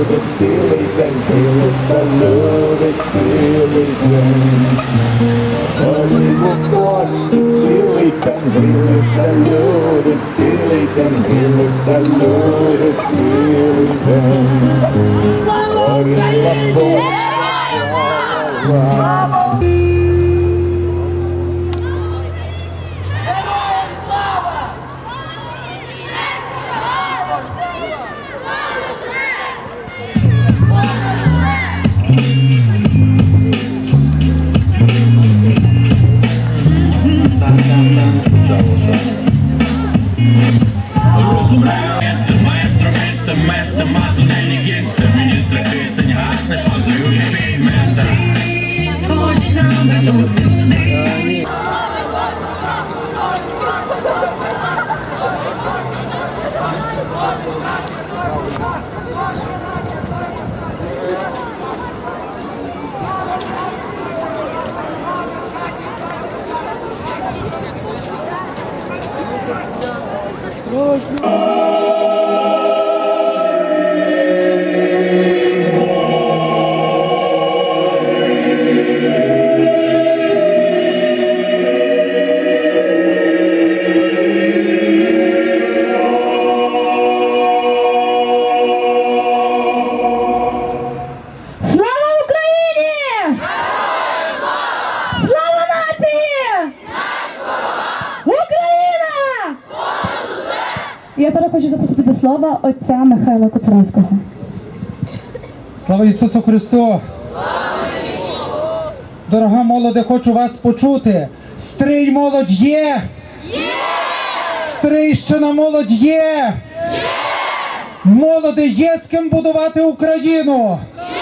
люди цілий день, билися люди цілий день. Оліво борщі цілий день, билися люди цілий день, билися люди цілий день. Слава Україні! Слава! Я зараз хочу запросити до слова отця Михайла Коцуравського. Слава Ісусу Христу! Дорога молоде, хочу вас почути. Стрий молодь є! Стрийщина молодь є! Молоде, є з ким будувати Україну!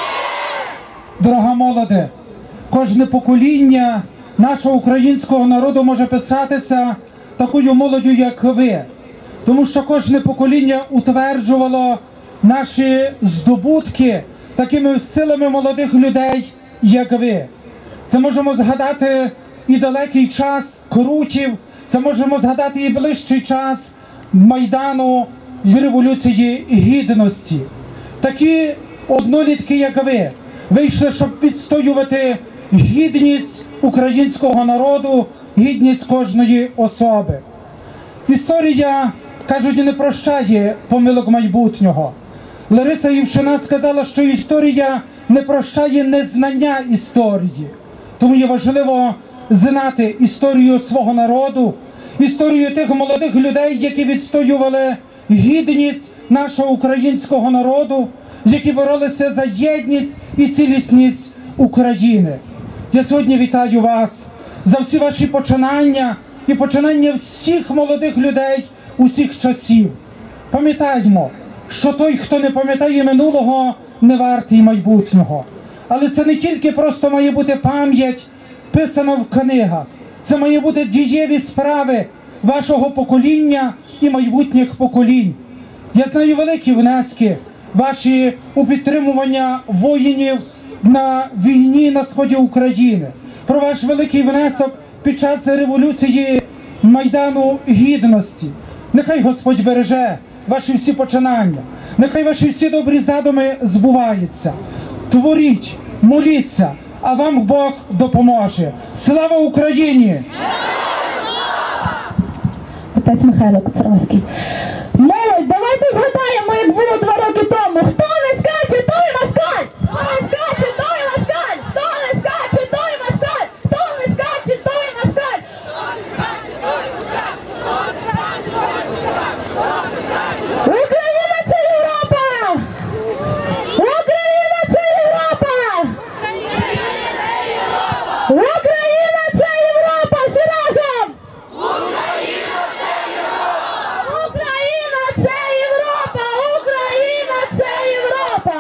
Дорога молоде, кожне покоління нашого українського народу може писатися такою молоддю, як ви. Тому що кожне покоління утверджувало наші здобутки такими силами молодих людей, як ви. Це можемо згадати і далекий час Крутів, це можемо згадати і ближчий час Майдану і Революції Гідності. Такі однолітки, як ви, вийшли, щоб відстоювати гідність українського народу, гідність кожної особи. Історія, кажуть, не прощає помилок майбутнього. Лариса Івшина сказала, що історія не прощає незнання історії. Тому є важливо знати історію свого народу, історію тих молодих людей, які відстоювали гідність нашого українського народу, які боролися за єдність і цілісність України. Я сьогодні вітаю вас за всі ваші починання і починання всіх молодих людей усіх часів. Пам'ятаймо, що той, хто не пам'ятає минулого, не вартий майбутнього. Але це не тільки просто має бути пам'ять, писана в книгах. Це має бути дієві справи вашого покоління і майбутніх поколінь. Я знаю великі внески ваші у підтримування воїнів на війні на сході України. Про ваш великий внесок під час Революції Майдану Гідності. Нехай Господь береже ваші всі починання. Нехай ваші всі добрі задуми збуваються. Творіть, моліться, а вам Бог допоможе. Слава Україні! Отець Михайло Коцуравський. Молодь, давайте згадаємо, як було 2 роки тому. Хто не скаче, той москаль! Хто не скаче, той москаль! Хто не скаче, той москаль! Хто не скаче, той москаль! Україна – це Європа! Україна – це Європа! Україна – це Європа! Всі разом! Україна – це Європа! Україна – це Європа! Україна – це Європа!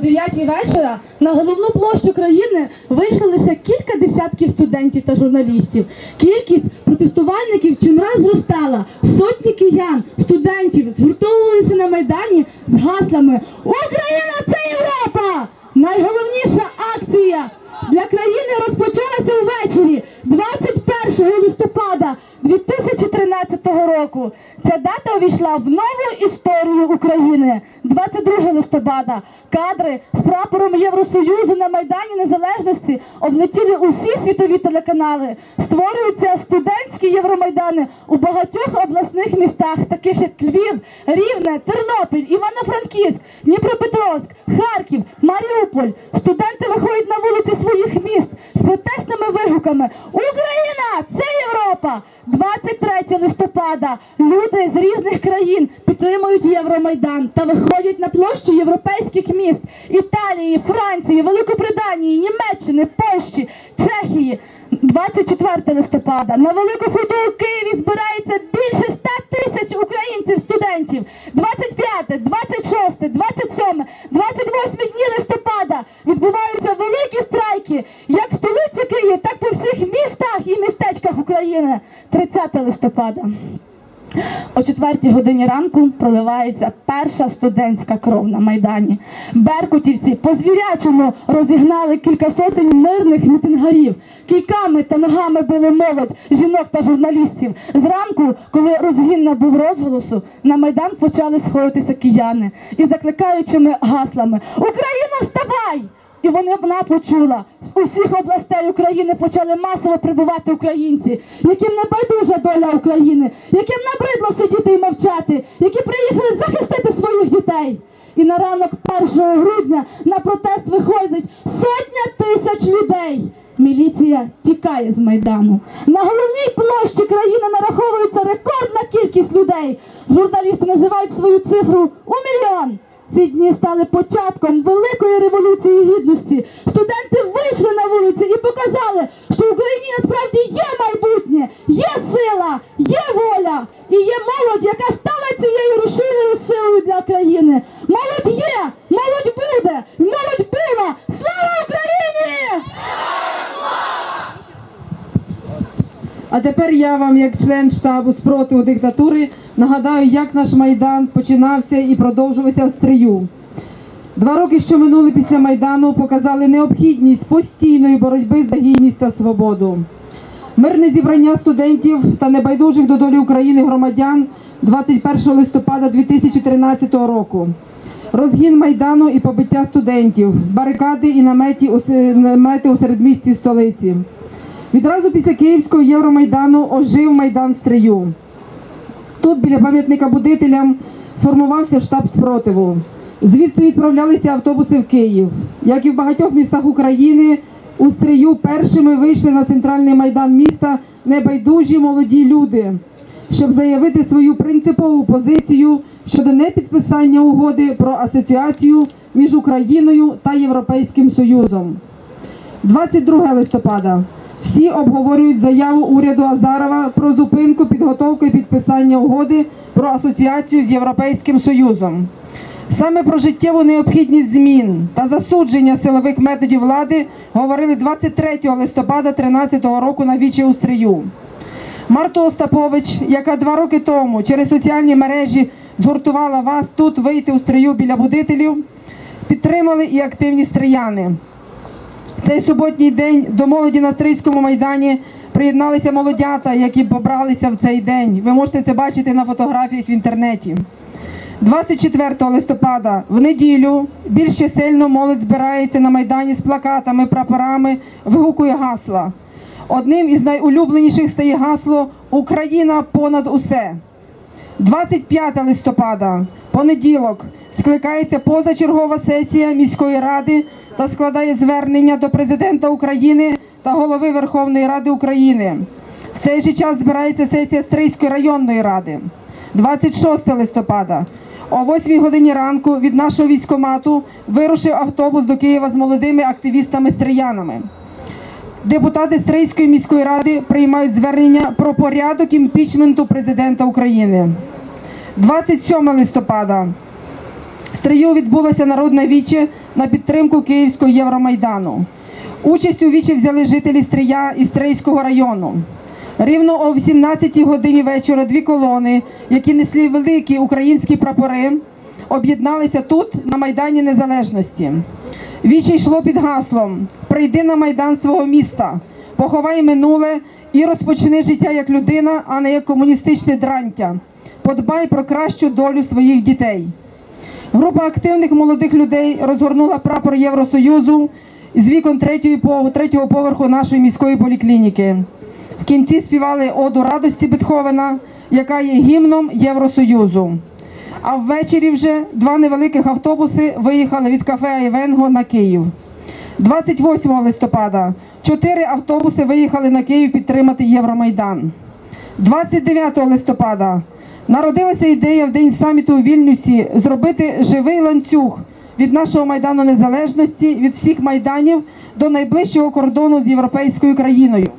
9 вечора на головну площу країни вийшло лише кілька десятків студентів та журналістів. Кількість протестувальників чимраз зростала. Сотні киян, студентів згуртовувалися на Майдані з гаслами «Україна – це Європа!». Найголовніша акція для країни розпочалася ввечері 21 листопада 2013 року. Ця дата увійшла в нову історію України. 22 листопада кадри з прапором Євросоюзу на Майдані Незалежності облетіли усі світові телеканали. Створюються студентські Євромайдани у багатьох обласних містах, таких як Львів, Рівне, Тернопіль, Івано-Франківськ, Дніпропетровськ, Харків, Маріуполь. Студенти виходять на вулиці своїх міст з протестними вигуками «Україна – це Європа!». 23 листопада люди з різних країн підтримують Євромайдан та виходять на площу європейських міст Італії, Франції, Великобританії, Німеччини, Польщі, Чехії. 24 листопада на Велику Ходу у Києві збирається більше 100 тисяч українців-студентів. 25, 26, 27, 28 дні листопада відбуваються великі страйки, як в столиці Києві, так по всіх містах і містечках України. 30 листопада. О 4 годині ранку проливається перша студентська кров на Майдані. Беркутівці по-звірячому розігнали кілька сотень мирних мітингарів. Кійками та ногами били молодь, жінок та журналістів. Зранку, коли розгін набув розголосу, на Майдан почали сходитися кияни із закликаючими гаслами «Україно, вставай!». І вона почула, з усіх областей України почали масово прибувати українці, яким не байдужа доля України, яким набридло сидіти і мовчати, які приїхали захистити своїх дітей. І на ранок 1 грудня на протест виходить 100 тисяч людей. Міліція тікає з Майдану. На головній площі країни нараховується рекордна кількість людей. Журналісти називають свою цифру у 1 мільйон. Ці дні стали початком великої революції гідності. Студенти вийшли на вулиці і показали, що в Україні насправді є майбутнє, є сила, є воля і є молодь, яка стала цією рушійною силою для країни. Молодь є, молодь буде, молодь була. Слава Україні! А тепер я вам, як член штабу спротиву диктатури, нагадаю, як наш Майдан починався і продовжувався в Стрию. 2 роки, що минули після Майдану, показали необхідність постійної боротьби за гідність та свободу. Мирне зібрання студентів та небайдужих до долі України громадян 21 листопада 2013 року. Розгін Майдану і побиття студентів, барикади і намети у середмісті столиці. Відразу після Київського Євромайдану ожив Майдан в Стрию. Тут, біля пам'ятника будителям, сформувався штаб спротиву. Звідси відправлялися автобуси в Київ. Як і в багатьох містах України, у Стрию першими вийшли на центральний майдан міста небайдужі молоді люди, щоб заявити свою принципову позицію щодо непідписання угоди про асоціацію між Україною та Європейським Союзом. 22 листопада. Всі обговорюють заяву уряду Азарова про зупинку підготовки і підписання угоди про асоціацію з Європейським Союзом. Саме про життєву необхідність змін та засудження силових методів влади говорили 23 листопада 2013 року на віче у Стрию. Марту Остапович, яка 2 роки тому через соціальні мережі згуртувала вас тут вийти у Стрию біля будителів, підтримали і активні стрияни. В цей суботній день до молоді на Стрийському Майдані приєдналися молодята, які побралися в цей день. Ви можете це бачити на фотографіях в інтернеті. 24 листопада, в неділю, більш чисельно молодь збирається на Майдані з плакатами, прапорами, вигукує гасла. Одним із найулюбленіших стає гасло «Україна понад усе». 25 листопада, понеділок, скликається позачергова сесія міської ради та складає звернення до президента України та голови Верховної Ради України. В цей же час збирається сесія Стрийської районної ради. 26 листопада. О 8 годині ранку від нашого військкомату вирушив автобус до Києва з молодими активістами-стриянами. Депутати Стрийської міської ради приймають звернення про порядок імпічменту президента України. 27 листопада. В Стрию відбулося народне віче на підтримку Київського Євромайдану. Участь у вічі взяли жителі Стрия і Стрийського району. Рівно о 18-й годині вечора дві колони, які несли великі українські прапори, об'єдналися тут, на Майдані Незалежності. Віче йшло під гаслом «Прийди на Майдан свого міста, поховай минуле і розпочни життя як людина, а не як комуністичне дрантя. Подбай про кращу долю своїх дітей». Група активних молодих людей розгорнула прапор Євросоюзу з вікон третього поверху нашої міської поліклініки. В кінці співали оду радості Бетховена, яка є гімном Євросоюзу. А ввечері вже два невеликих автобуси виїхали від кафе Айвенго на Київ. 28 листопада 4 автобуси виїхали на Київ підтримати Євромайдан. 29 листопада народилася ідея в день саміту у Вільнюсі зробити живий ланцюг від нашого Майдану Незалежності, від всіх майданів до найближчого кордону з європейською країною.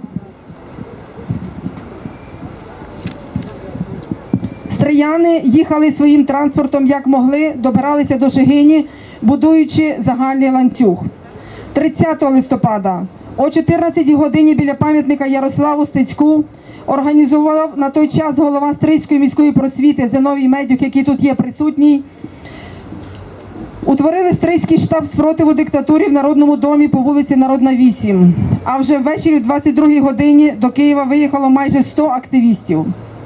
Стрияни їхали своїм транспортом як могли, добиралися до Шегині, будуючи загальний ланцюг. 30 листопада о 14 годині біля пам'ятника Ярославу Стецьку організував на той час голова Стрийської міської просвіти Зиновій Медюх, який тут є присутній. Утворили Стрийський штаб спротиву диктатурі в Народному домі по вулиці Народна, 8. А вже ввечері в 22 годині до Києва виїхало майже 100 активістів.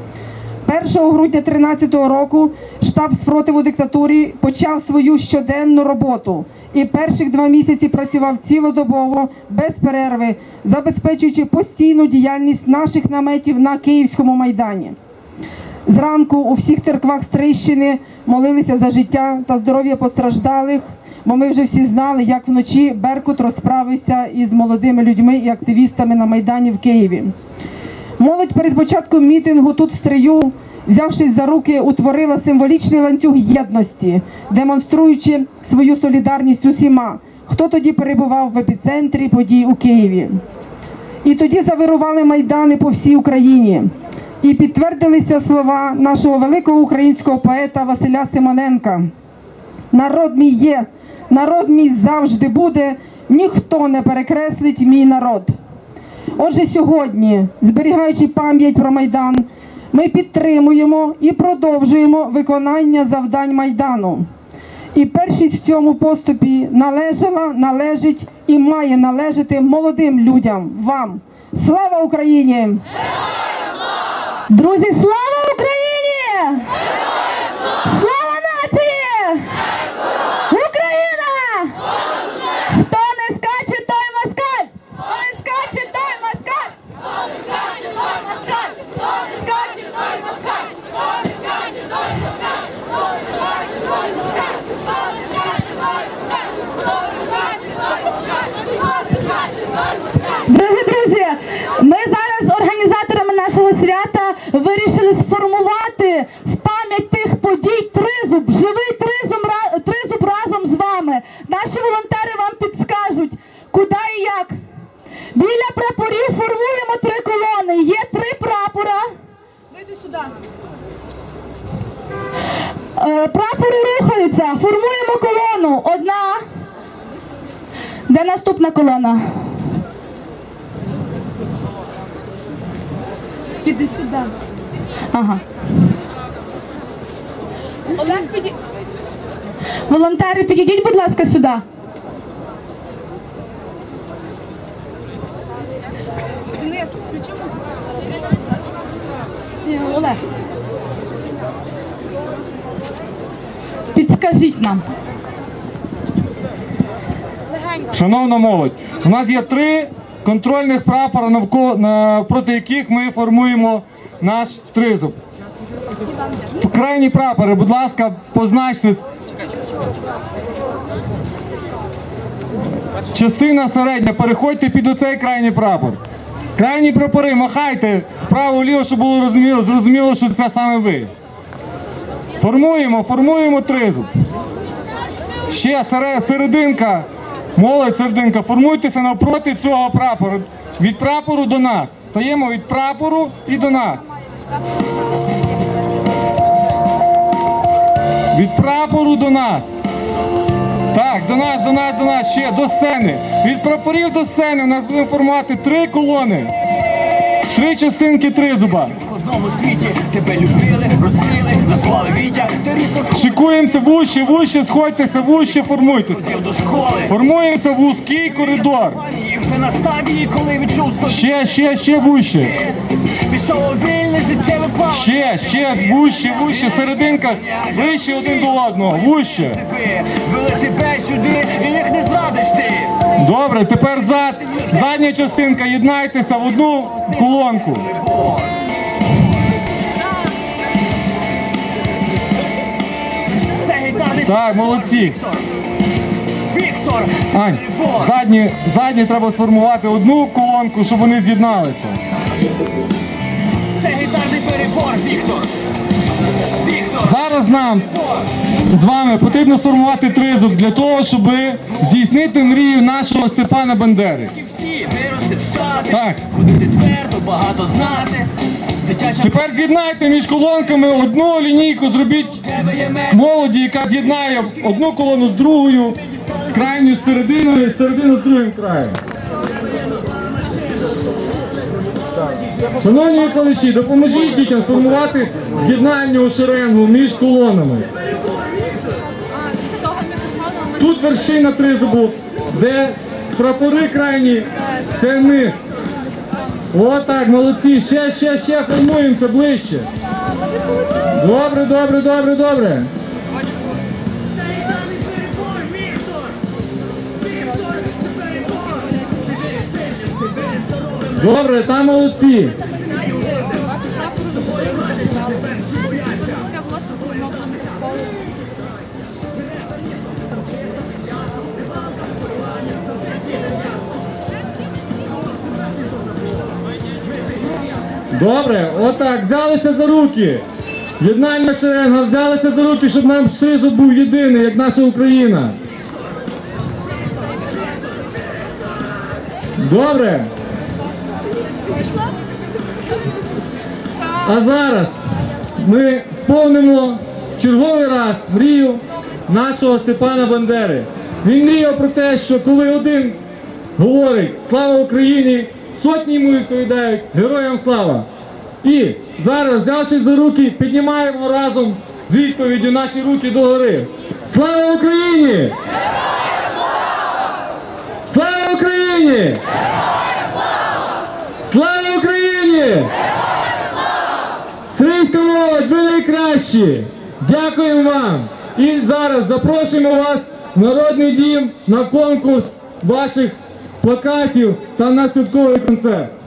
1 грудня 2013 року штаб спротиву диктатурі почав свою щоденну роботу і перших 2 місяці працював цілодобово, без перерви, забезпечуючи постійну діяльність наших наметів на Київському Майдані. Зранку у всіх церквах Стрийщини молилися за життя та здоров'я постраждалих, бо ми вже всі знали, як вночі Беркут розправився із молодими людьми і активістами на Майдані в Києві. Молодь перед початком мітингу тут в Стрию, взявшись за руки, утворила символічний ланцюг єдності, демонструючи свою солідарність усіма, хто тоді перебував в епіцентрі подій у Києві. І тоді завирували майдани по всій Україні. І підтвердилися слова нашого великого українського поета Василя Симоненка: «Народ мій є, народ мій завжди буде, ніхто не перекреслить мій народ». Отже, сьогодні, зберігаючи пам'ять про Майдан, ми підтримуємо і продовжуємо виконання завдань Майдану. І першість в цьому поступі належала, належить і має належати молодим людям, вам. Слава Україні! Героям слава! Друзі, слава Україні! Героям слава! Слава нації! Україна! Хто не скаче, той москаль! Хто не скаче, той москаль! Хто не скаче, той москаль! Хто не скаче, той москаль! Хто не скаче, той москаль! Хто не скаче, той москаль! Хто не скаче, той москаль! Хто не скаче, той москаль! Хто не скаче, той москаль! Дорогі друзі, ми зараз організаторами нашого свята вирішили сформувати в пам'ять тих подій тризуб, живий тризуб разом з вами. Наші волонтери вам підскажуть, куди і як. Біля прапорів формуємо 3 колони. Є 3 прапора. Вийди сюди. Прапори рухаються. Формуємо колону. Одна. Де наступна колона? Іди сюди. Ага. Олег, волонтери, підійдіть, будь ласка, сюди. Денис, включи музику. Олег. Підскажіть нам. Шановна молодь, у нас є 3 контрольних прапора, проти яких ми формуємо наш тризуб. Крайні прапори, будь ласка, позначте. Частина середня, переходьте під оцей крайній прапор. Крайні прапори, махайте вправо-ліво, щоб було зрозуміло, що це саме ви. Формуємо тризуб. Ще серединка, молодь серединка, формуйтеся навпроти цього прапору. Від прапору до нас. Стаємо від прапору і до нас. Від прапору до нас. Так, до нас, ще, до сцени. Від прапорів до сцени у нас будемо формувати 3 колони. 3 частинки тризуба. В кожному світі тебе любили, розбили, назвали Вітя, ти різко Шикуємося вуще, сходьтеся вуще, формуйтеся. сходив до школи. Формуємося в вузький коридор. І вже на стадії, коли відчув собі, Ще вуще. пішов у вільне життєве плавання. Ще, вуще, серединка, ближче один до одного, вуще. Вели тебе сюди, і їх не зрадиш ти. Добре, тепер задня частинка, єднайтеся в одну колонку. Це гітарний Так, молодці. Віктор. Ань, задні треба сформувати одну колонку, щоб вони з'єдналися. Це гітарний перебор, Віктор. Зараз нам з вами потрібно сформувати тризуб для того, щоб здійснити мрію нашого Степана Бандери. Всі вирости, встати, Так. ходити твердо, багато знати. Дитяча Тепер з'єднайте між колонками одну лінійку, зробіть тебе є мер. молоді, яка з'єднає одну колону з другою, крайню з серединою і середину з другим краєм. Шановні викладачі, допоможіть дітям сформувати з'єднальну шеренгу між колонами. Тут вершина тризубу, де прапори крайні, це низ. Отак, молодці, ще формуємося ближче. Добре. Добре, там молодці. Добре, отак, взялися за руки. Єднальна шеренга, взялися за руки, щоб наш тризуб був єдиний, як наша Україна. Добре. А зараз ми сповнимо черговий раз мрію нашого Степана Бандери. Він мріяв про те, що коли один говорить «Слава Україні!», сотні йому відповідають «Героям слава!». І зараз, взявшись за руки, піднімаємо разом з відповіддю наші руки догори. Слава Україні! Слава Україні! Слава Україні! Стрийська молодь, ви найкращі! Дякуємо вам! І зараз запрошуємо вас в Народний дім на конкурс ваших плакатів та на святковий концерт.